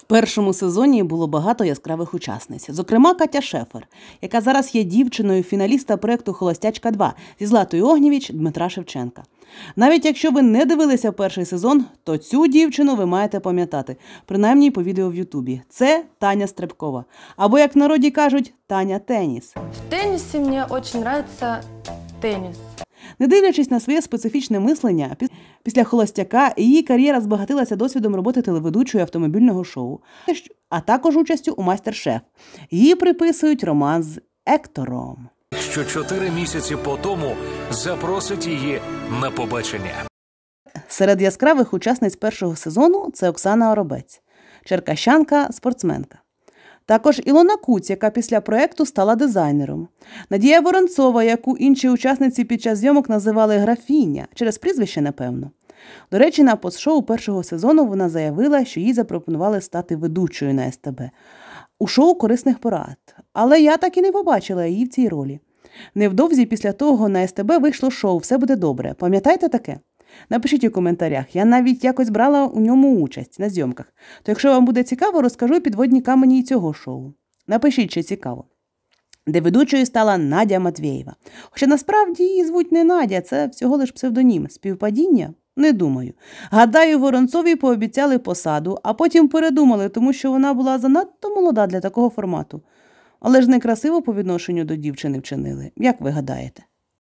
В першому сезоні було багато яскравих учасниць. Зокрема, Катя Шефер, яка зараз є дівчиною фіналіста проєкту «Холостячка-2» зі Златою Огнєвіч Дмитра Шевченка. Навіть якщо ви не дивилися перший сезон, то цю дівчину ви маєте пам'ятати, принаймні по відео в Ютубі. Це Таня Стрибкова. Або, як в народі кажуть, Таня Теніс. В теннисі мені дуже подобається теніс. Не дивлячись на своє специфічне мислення, після «Холостяка» її кар'єра збагатилася досвідом роботи телеведучої автомобільного шоу, а також участю у «Майстер-шеф». Її приписують роман з Ектором. Що 4 місяці по тому запросить її на побачення. Серед яскравих учасниць першого сезону – це Оксана Оробець, черкащанка, спортсменка. Також Ілона Куць, яка після проєкту стала дизайнером. Надія Воронцова, яку інші учасниці під час зйомок називали «графіня», через прізвище, напевно. До речі, на постшоу першого сезону вона заявила, що їй запропонували стати ведучою на СТБ у шоу «Корисних порад». Але я так і не побачила її в цій ролі. Невдовзі після того на СТБ вийшло шоу «Все буде добре». Пам'ятаєте таке? Напишіть у коментарях. Я навіть якось брала у ньому участь на зйомках. То якщо вам буде цікаво, розкажу підводні камені і цього шоу. Напишіть, чи цікаво. Де ведучою стала Надя Матвєєва. Хоча насправді її звуть не Надя, це всього лиш псевдонім. Співпадіння? Не думаю. Гадаю, Воронцовій пообіцяли посаду, а потім передумали, тому що вона була занадто молода для такого формату. Але ж некрасиво по відношенню до дівчини вчинили. Як ви гадаєте?